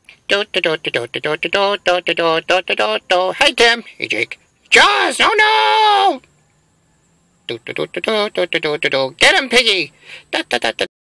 Do do do do do do do do do do do do do do do. Hey Tim. Hey Jake. Jaws! Oh no! Do do do do do do do do do. Get him, Piggy! Da da da da.